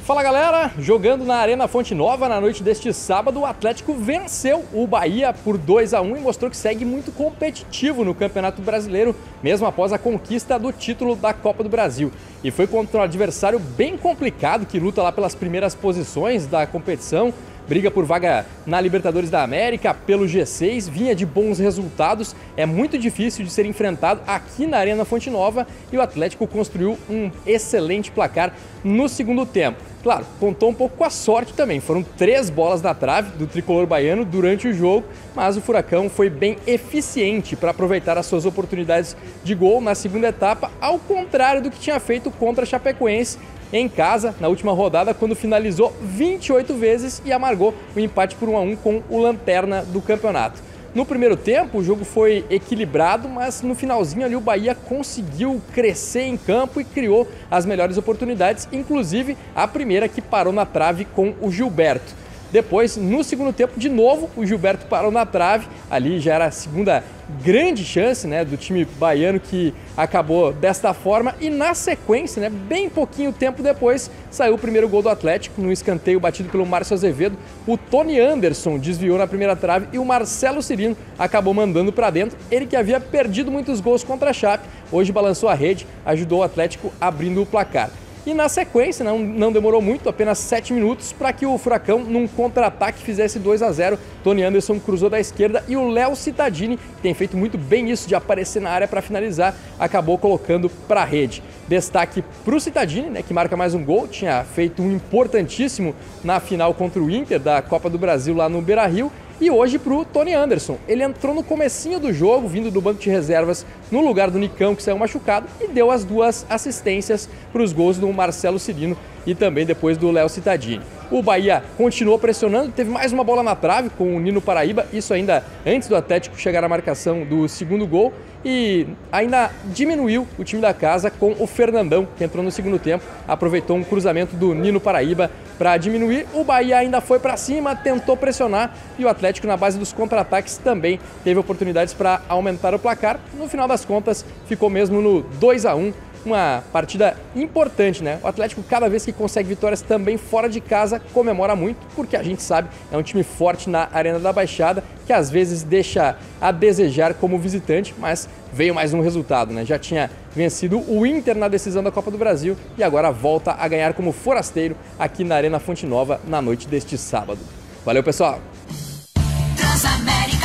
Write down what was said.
Fala galera, jogando na Arena Fonte Nova na noite deste sábado, o Atlético venceu o Bahia por 2-1 e mostrou que segue muito competitivo no Campeonato Brasileiro, mesmo após a conquista do título da Copa do Brasil. E foi contra um adversário bem complicado que luta lá pelas primeiras posições da competição, briga por vaga na Libertadores da América, pelo G6, vinha de bons resultados, é muito difícil de ser enfrentado aqui na Arena Fonte Nova e o Atlético construiu um excelente placar no segundo tempo. Claro, contou um pouco com a sorte também, foram 3 bolas na trave do tricolor baiano durante o jogo, mas o Furacão foi bem eficiente para aproveitar as suas oportunidades de gol na segunda etapa, ao contrário do que tinha feito contra a Chapecoense em casa, na última rodada, quando finalizou 28 vezes e amargou o empate por 1-1 com o lanterna do campeonato. No primeiro tempo, o jogo foi equilibrado, mas no finalzinho ali o Bahia conseguiu crescer em campo e criou as melhores oportunidades, inclusive a primeira que parou na trave com o Gilberto. Depois, no segundo tempo, de novo, o Gilberto parou na trave, ali já era a segunda grande chance, né, do time baiano que acabou desta forma e na sequência, né, bem pouquinho tempo depois, saiu o primeiro gol do Atlético no escanteio batido pelo Márcio Azevedo. O Tony Anderson desviou na primeira trave e o Marcelo Cirino acabou mandando para dentro. Ele que havia perdido muitos gols contra a Chape, hoje balançou a rede, ajudou o Atlético abrindo o placar. E na sequência, não demorou muito, apenas 7 minutos, para que o Furacão, num contra-ataque, fizesse 2-0. Tony Anderson cruzou da esquerda e o Léo Cittadini, que tem feito muito bem isso de aparecer na área para finalizar, acabou colocando para a rede. Destaque para o Cittadini, né, que marca mais um gol, tinha feito um importantíssimo na final contra o Inter da Copa do Brasil lá no Beira-Rio. E hoje para o Tony Anderson, ele entrou no comecinho do jogo, vindo do banco de reservas, no lugar do Nicão, que saiu machucado, e deu as 2 assistências para os gols do Marcelo Cirino e também depois do Léo Cittadini. O Bahia continuou pressionando, teve mais uma bola na trave com o Nino Paraíba, isso ainda antes do Atlético chegar à marcação do segundo gol, e ainda diminuiu o time da casa com o Fernandão, que entrou no segundo tempo, aproveitou um cruzamento do Nino Paraíba para diminuir. O Bahia ainda foi para cima, tentou pressionar e o Atlético, na base dos contra-ataques, também teve oportunidades para aumentar o placar. No final das contas, ficou mesmo no 2-1. Uma partida importante, né? O Atlético, cada vez que consegue vitórias também fora de casa, comemora muito, porque a gente sabe, é um time forte na Arena da Baixada, que às vezes deixa a desejar como visitante, mas veio mais um resultado, né? Já tinha vencido o Inter na decisão da Copa do Brasil e agora volta a ganhar como forasteiro aqui na Arena Fonte Nova na noite deste sábado. Valeu, pessoal!